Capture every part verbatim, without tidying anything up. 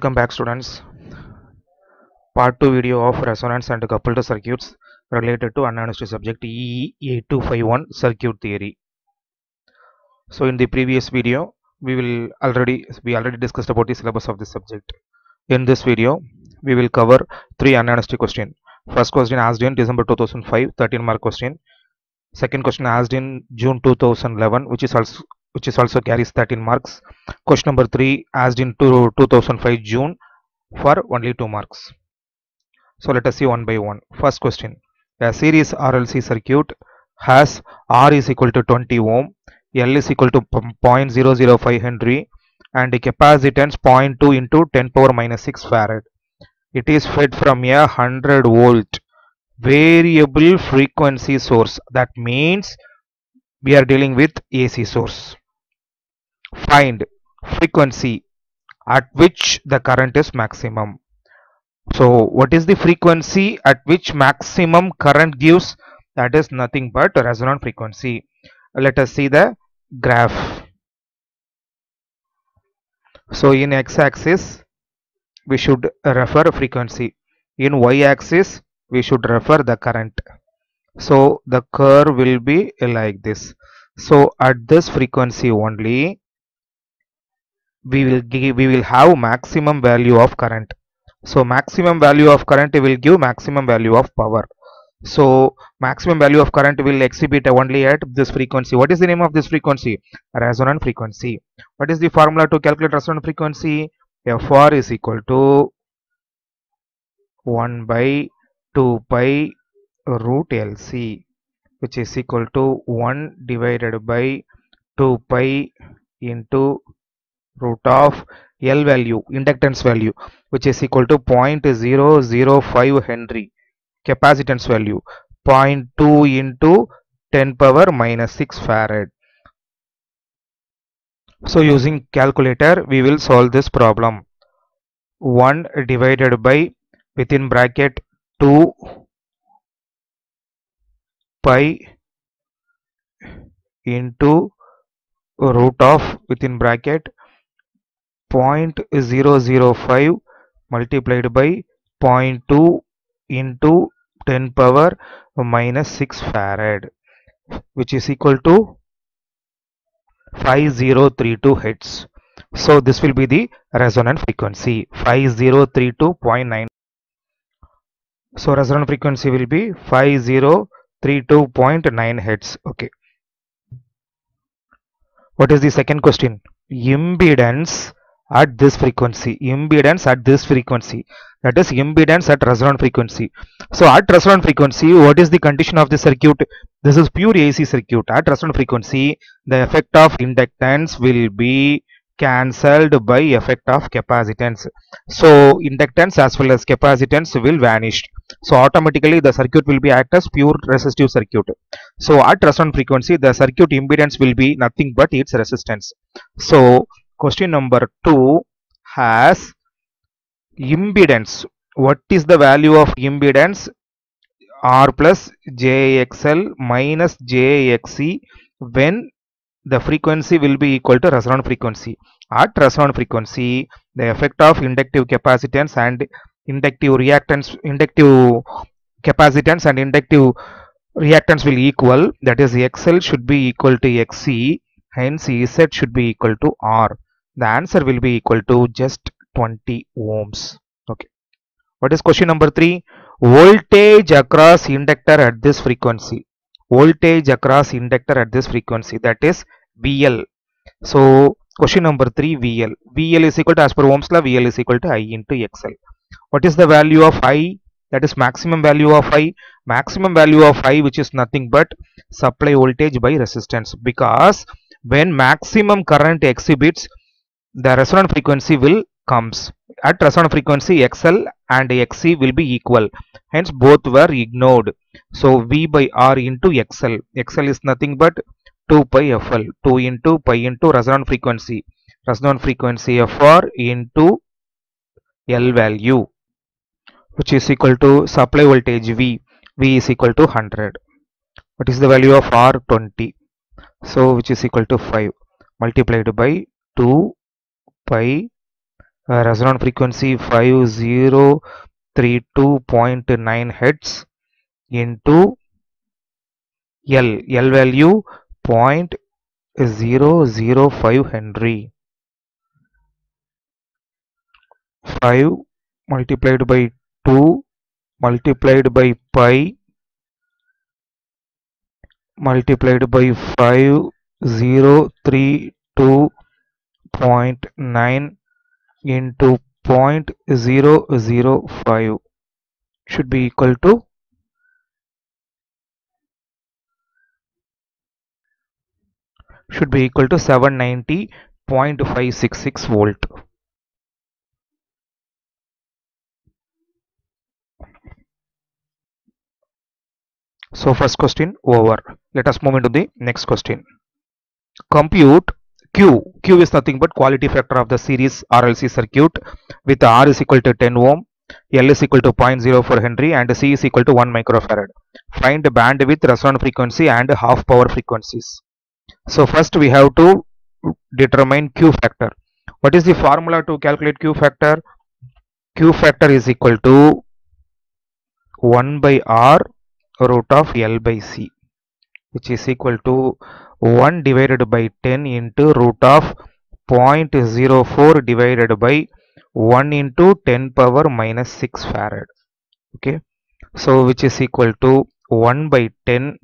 Welcome back, students. Part two video of resonance and coupled circuits related to unannounced subject E E eight two five one circuit theory. So in the previous video we will already we already discussed about the syllabus of this subject. In this video we will cover three unannounced questions. First question asked in December two thousand five, thirteen mark question. Second question asked in June two thousand eleven, which is also which is also carries thirteen marks. Question number three asked in two thousand five June for only two marks. So let us see one by one. First question: a series R L C circuit has R is equal to twenty ohm, L is equal to zero point zero zero five Henry, and the capacitance zero point two into ten power minus six Farad. It is fed from a one hundred volt variable frequency source. That means we are dealing with A C source. Find frequency at which the current is maximum. So what is the frequency at which maximum current gives? That is nothing but resonant frequency. Let us see the graph. So in x-axis we should refer frequency, in y-axis we should refer the current. So the curve will be like this. So at this frequency only we will give we will have maximum value of current. So maximum value of current will give maximum value of power. So maximum value of current will exhibit only at this frequency. What is the name of this frequency? Resonant frequency. What is the formula to calculate resonant frequency? F R is equal to one by two pi root L C, which is equal to one divided by two pi into root of L value, inductance value, which is equal to zero point zero zero five Henry, capacitance value zero point two into ten power minus six Farad. So using calculator we will solve this problem. One divided by within bracket two pi into root of within bracket zero point zero zero five multiplied by zero point two into ten power minus six Farad, which is equal to five thousand thirty-two hertz. So this will be the resonant frequency, five thousand thirty-two point nine. So resonant frequency will be five thousand thirty-two point nine hertz. Okay. What is the second question? Impedance at this frequency. Impedance at this frequency. That is impedance at resonant frequency. So at resonant frequency, what is the condition of the circuit? This is pure A C circuit. At resonant frequency, the effect of inductance will be cancelled by effect of capacitance. So inductance as well as capacitance will vanish. So automatically the circuit will be act as pure resistive circuit. So at resonant frequency, the circuit impedance will be nothing but its resistance. So question number two has impedance. What is the value of impedance? R plus J X L minus J X C when the frequency will be equal to resonant frequency. At resonant frequency, the effect of inductive capacitance and inductive reactance, inductive capacitance and inductive reactance will equal. That is, X L should be equal to X C. Hence, Z should be equal to R. The answer will be equal to just twenty ohms. Okay. What is question number three? Voltage across inductor at this frequency. Voltage across inductor at this frequency, that is V L. So question number three, V L. V L is equal to, as per Ohm's law, V L is equal to I into X L. What is the value of I? That is maximum value of I. Maximum value of I, which is nothing but supply voltage by resistance, because when maximum current exhibits, the resonant frequency will comes. At resonant frequency, X L and X C will be equal. Hence both were ignored. So V by R into X L. X L is nothing but two pi F L. two into pi into resonant frequency. Resonant frequency F R into L value, which is equal to supply voltage V. V is equal to one hundred. What is the value of R? twenty. So which is equal to five multiplied by two pi uh, resonant frequency five thousand thirty-two point nine hertz into L. L value zero point zero zero five Henry. five multiplied by two multiplied by pi multiplied by five thousand thirty-two point nine into zero point zero zero five should be equal to should be equal to seven ninety point five six six volt. So first question over. Let us move into the next question. Compute Q. Q is nothing but quality factor of the series R L C circuit with R is equal to ten ohm, L is equal to zero point zero four Henry and C is equal to one microfarad. Find bandwidth, resonant frequency and half power frequencies. So first we have to determine Q factor. What is the formula to calculate Q factor? Q factor is equal to one by R root of L by C, which is equal to one divided by ten into root of zero point zero four divided by one into ten power minus six farad. Okay, so which is equal to one by ten.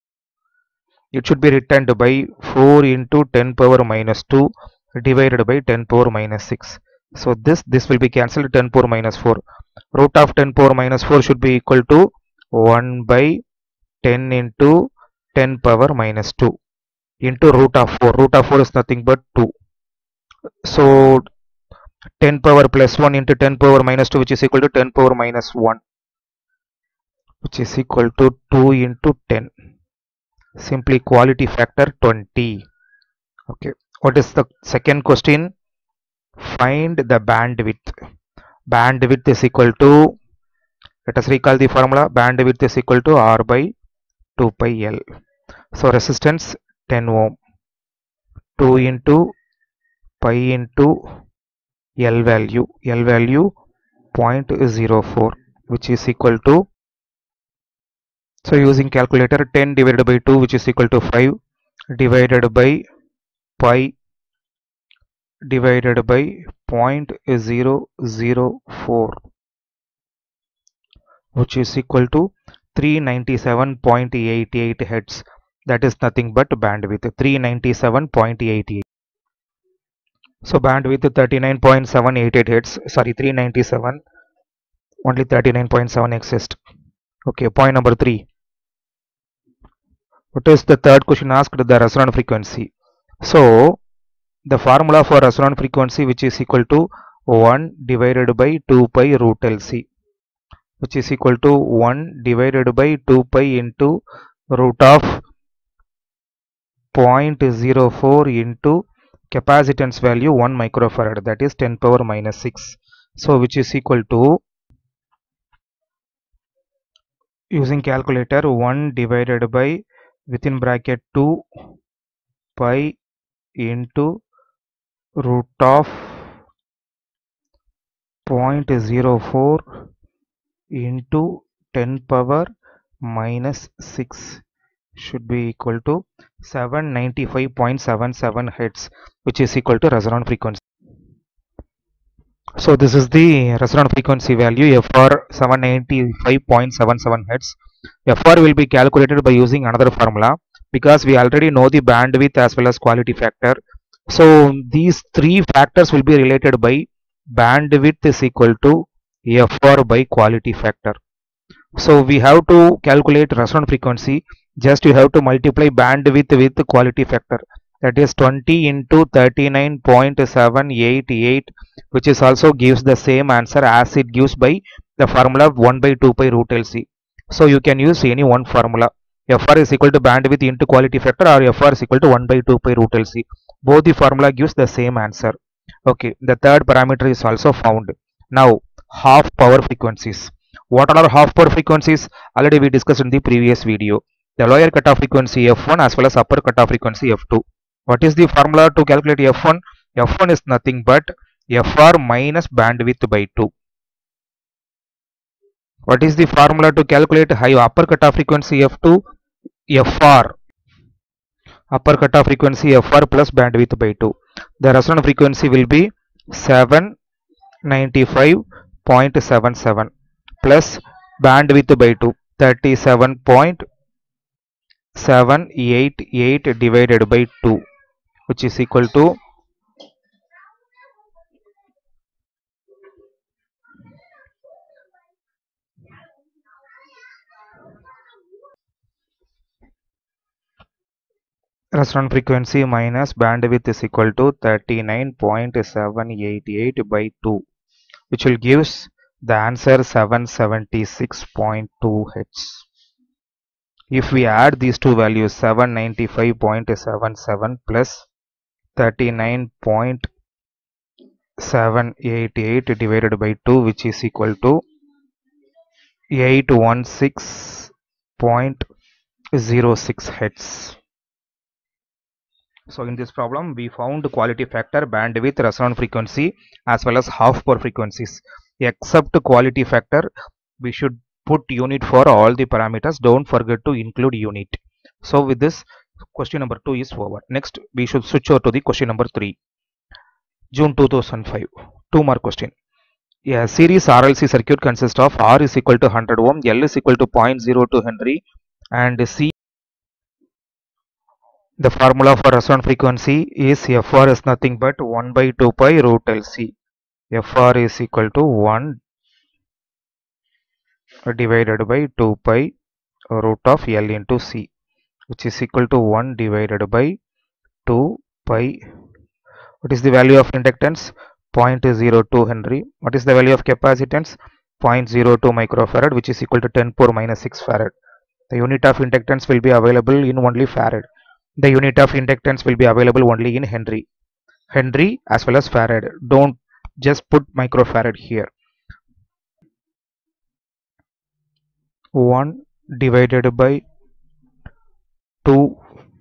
It should be written by four into ten power minus two divided by ten power minus six. So this this will be cancelled. Ten power minus four. Root of ten power minus four should be equal to one by ten into ten power minus two into root of four. Root of four is nothing but two. So ten power plus one into ten power minus two, which is equal to ten power minus one, which is equal to two into ten. Simply quality factor twenty. Okay, what is the second question? Find the bandwidth. Bandwidth is equal to, let us recall the formula. Bandwidth is equal to R by two pi L. So resistance ten ohm, two into pi into L value, L value zero point zero four, which is equal to, so using calculator, ten divided by two, which is equal to five, divided by pi divided by zero point zero zero four, which is equal to three hundred ninety-seven point eight eight hertz. That is nothing but bandwidth, three hundred ninety-seven point eight eight. So bandwidth thirty-nine point seven eight eight hertz, sorry, three hundred ninety-seven, only thirty-nine point seven exist. Okay, point number three. What is the third question asked? The resonant frequency. So the formula for resonant frequency, which is equal to one divided by two pi root L C, which is equal to one divided by two pi into root of zero point zero four into capacitance value one microfarad, that is ten power minus six. So which is equal to, using calculator, one divided by within bracket two pi into root of zero point zero four into ten power minus six should be equal to seven hundred ninety-five point seven seven hertz, which is equal to resonant frequency. So this is the resonant frequency value F R, seven hundred ninety-five point seven seven hertz. F R will be calculated by using another formula, because we already know the bandwidth as well as quality factor. So these three factors will be related by bandwidth is equal to F R by quality factor. So we have to calculate resonant frequency. Just you have to multiply bandwidth with quality factor, that is twenty into thirty-nine point seven eight eight, which is also gives the same answer as it gives by the formula one by two pi root L C. So you can use any one formula. F R is equal to bandwidth into quality factor, or F R is equal to one by two pi root L C. Both the formula gives the same answer. Okay, the third parameter is also found. Now half power frequencies. What are half power frequencies? Already we discussed in the previous video. The lower cutoff frequency F one as well as upper cutoff frequency F two. What is the formula to calculate F one? F one is nothing but F R minus bandwidth by two. What is the formula to calculate high upper cutoff frequency F two? F R, upper cutoff frequency F R plus bandwidth by two. The resonant frequency will be seven ninety-five point seven seven plus bandwidth by two, thirty-seven point seven eight eight divided by two, which is equal to resonant frequency minus bandwidth is equal to thirty-nine point seven eight eight by two, which will gives the answer seven seventy-six point two hertz. If we add these two values, seven ninety-five point seven seven plus thirty-nine point seven eight eight divided by two, which is equal to eight hundred sixteen point zero six hertz. So in this problem we found quality factor, bandwidth, resonant frequency as well as half power frequencies. Except quality factor, we should put unit for all the parameters. Don't forget to include unit. So with this, question number two is over. Next we should switch over to the question number three. June two thousand five. Two more question. A series R L C circuit consists of R is equal to one hundred ohm, L is equal to zero point zero two Henry, and C. The formula for resonant frequency is F R is nothing but one by two pi root L C. F R is equal to one divided by two pi root of L into C, which is equal to one divided by two pi. What is the value of inductance? zero point zero two Henry. What is the value of capacitance? zero point zero two microfarad, which is equal to ten power minus six farad. The unit of inductance will be available in only farad. The unit of inductance will be available only in Henry. Henry as well as farad. Don't just put microfarad here. one divided by two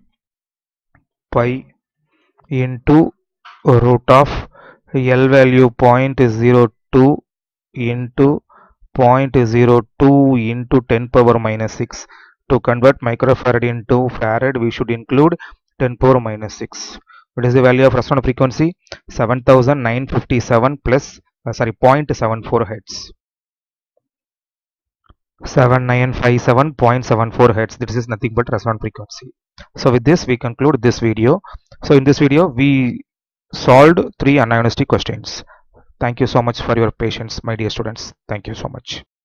pi into root of L value zero point zero two into zero point zero two into ten power minus six. To convert microfarad into farad, we should include ten power minus six. What is the value of resonant frequency? seven thousand nine hundred fifty-seven plus uh, sorry zero point seven four hertz. seven thousand nine hundred fifty-seven point seven four hertz. This is nothing but resonant frequency. So with this we conclude this video. So in this video we solved three anagnostic questions. Thank you so much for your patience, my dear students. Thank you so much.